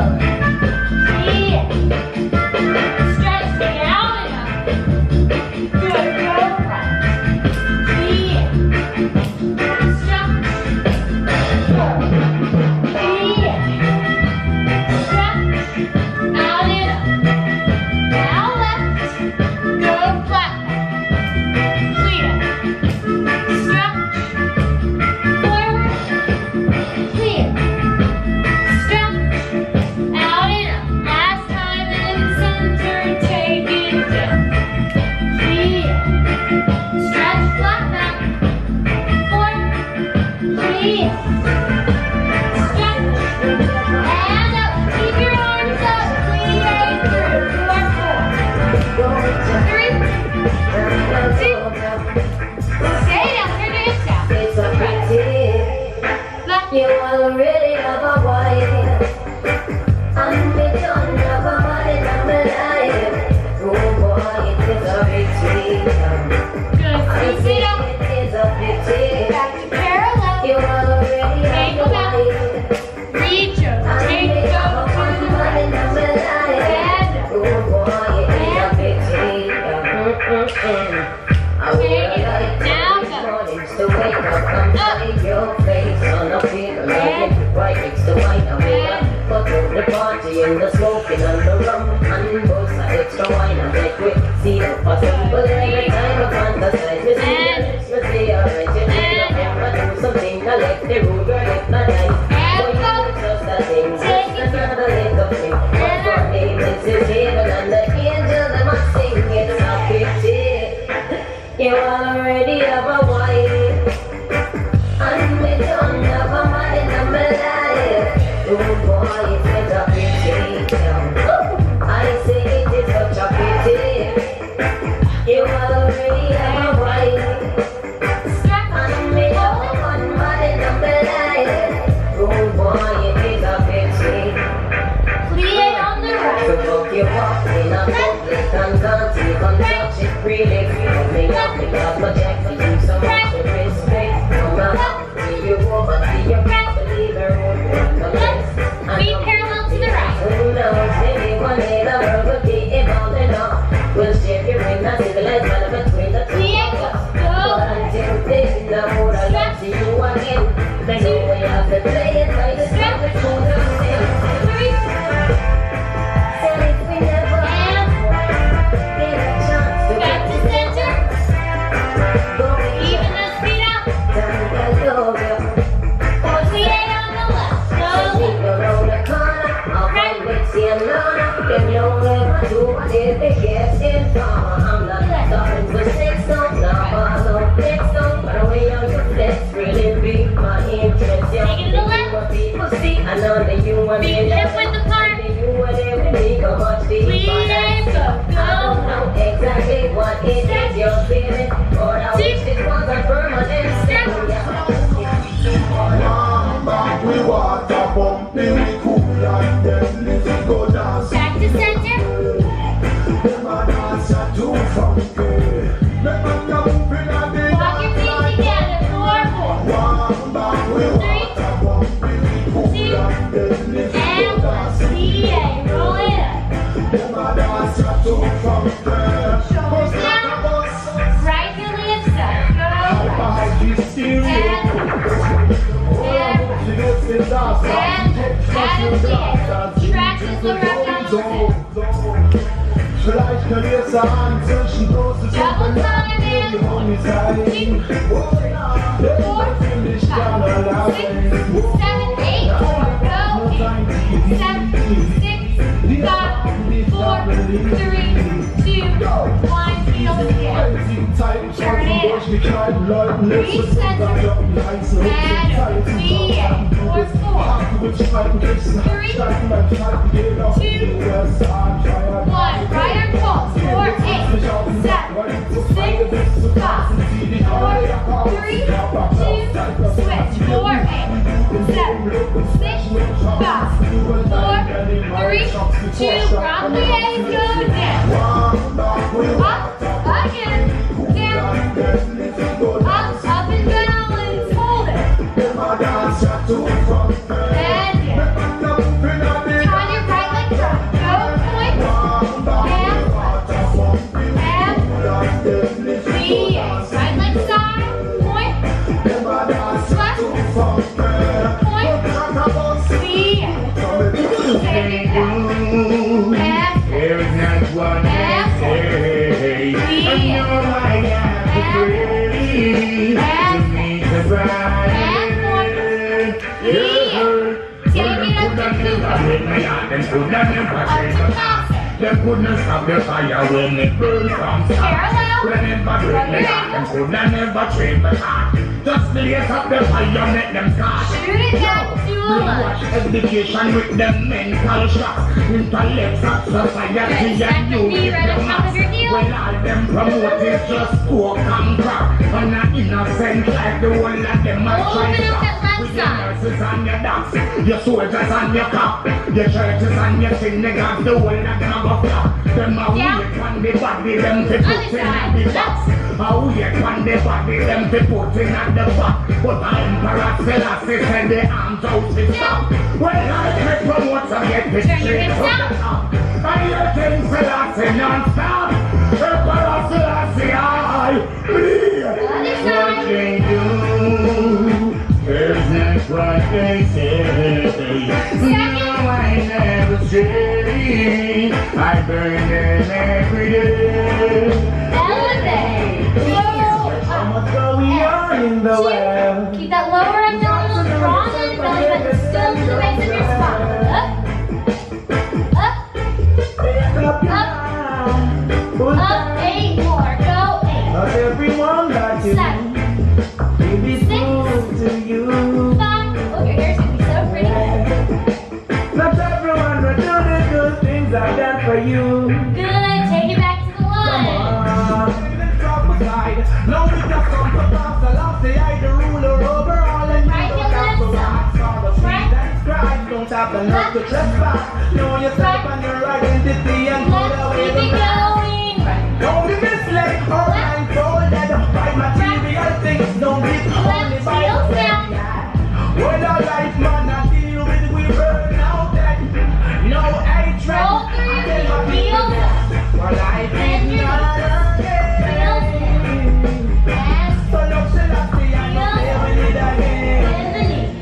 In the smoking and the rum and buzz, extra wine and make we see the possible. Every time I fantasize, me see the lips, me say alright, you never do something I like the road, girl, it's not nice. Boy, you just a thing, just another little thing. But for me, this is heaven and the angels them a sing, it's a pity. You already have a wife, and me don't have a man in my life. Oh boy, it's a pity. I say it is such a pity. You already have a wife, and me have one man in my life. Oh boy, it is a pity. Play it on the right. To book you up in a public and can't even touch it really. Feel me up because my jack for you so much respect. Come on, see you over, see you can't believe her own wonderless. Be parallel to the right. Who knows, maybe one day the world will be evolved enough. We'll share your in a civilized manner between the two of us. But until then, the more I love to you again, they know we have to play it by the step of the and if we never get a chance to Back to center. go Even the speed up. down the yoga. Play it on the left. Take Slowly. you around the corner, I'll find Betsy and Lana. Them young women do what they get in farmer. I'm not starting for sex, no, not for no flex, no. But the way on your flex really be my interest. You Take it to the left. what people see, I know that you want Be me. hip with the part. You want everything, how much do Please you want? go. I don't know exactly what it is you're feeling, but I wish it was a permanent step. We water pumping, we cool and then let's go dance. Back to center. Them a dance a too funky. Make them a moving and they Walk your feet together. 4, 4. One back, we water pumping, we cool and then let's go And dance. CA. Roll it up. Them a dance a too funky. Shoulders down. Right heel to the side. Go right. By the stereo. And Traction the right down. Vielleicht kann ihr sagen, zwischen großes Double time in. 2, 4, 5, 6, 7, 8. Go. 8, 7, 6, 5, 4, 3, 2, 1. Feel the gear. Turn it up. Reach center. And CA. 4, 4. 3, 2, 1. Right arm pulse. 4, 8, 7, 6, 5, 4, 3, 2, switch. 4, 8, 7, 6, 5, 4, 3, 2. Rock the A. Go down. Up, again, down, up and balance. Hold it. And down. Turn your There's not one to say. I know I have to pray to meet the bride. Them couldn't stop the fire when it burned from start. When it burned me out, them couldn't never train the heart. Just blaze up the fire, make them start. Shoot it down to a watch education with them mental shots. Intellect, society, and you with the mass. When all them promote is just coke and crack. And not innocent like the one that them are trying to. With your nurses and your docs, your soldiers and your cop, your churches and your synagogues, the whole of them go flop. Them are weak on the body, them to put in at the box. How weak on the body, them to put in at the box. But the Emperor Selassie said the arms out to stop. Well, I make promoter get the straight to the top. And your King Selassie non-stop. Emperor Selassie, I bleed. What they do? There's not what they say. No, I never say. I burn them every day. We are in the well. Keep that lower abdominal strong and belly button still to the base of your spine. Up, 8 more. Go 8. Not everyone that you 7. will be good to you. 5. Oh, your hair's gonna be so pretty. Not everyone will do the good things I've done for you. Good. Take it back to the line. Now we just come to pass the last day I the ruler over all and you don't have to ask for the feet and scribe. Don't have the nerve to trespass. Know yourself and your identity and put away the past. Don't be misled or blindfolded by material things. Don't be only by the fact. When a life man I deal with we burn out dead. No hatred. Roll through your heels. For life is not a game. So look, Selassie, I know they will need again.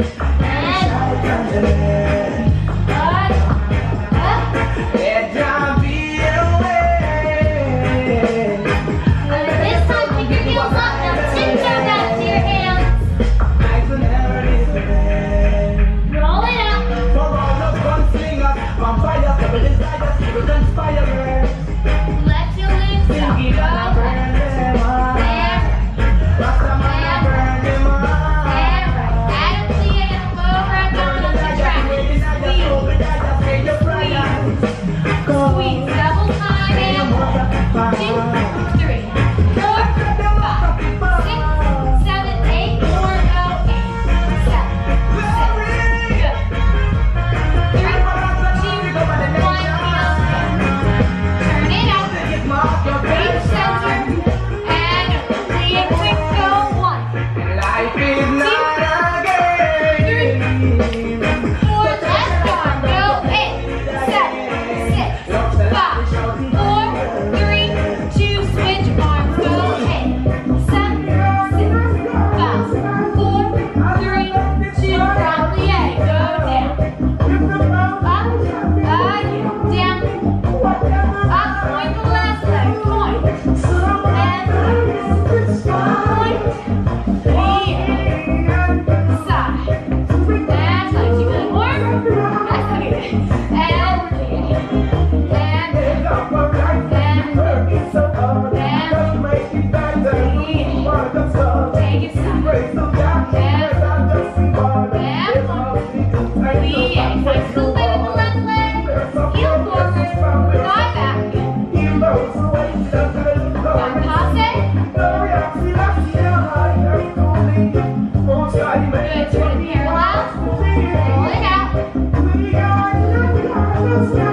Let them be away. This time, pick your heels up. Now tiptoe back to your hands. I will never listen. Roll it out. For all the gunslingers, vampires, double desires, evil conspirers. Let your lips go. Thinking I'll burn them up. Rastaman, burn them up. Squeeze, double time, and 2, 3, 4, 5, 6, 7, 8, 4, go, 8, 7, 6, good. 3, 2, 1, turn it out, reach center, and be a quick go, 1, Life is 2, not a game. 3, 4, last one, go, 8, 7, 6, 5, 4, 3, 2, switch arms, go 8, 7, 6, 5, 4, 3, 2, from the A, go down, up, down, up, point the last leg, point, and point, side, that's like you good, more, that's okay, and take it some. Flex the leg with the left leg. Heel forward. Thigh back. Good. Turn it parallel. Roll it out.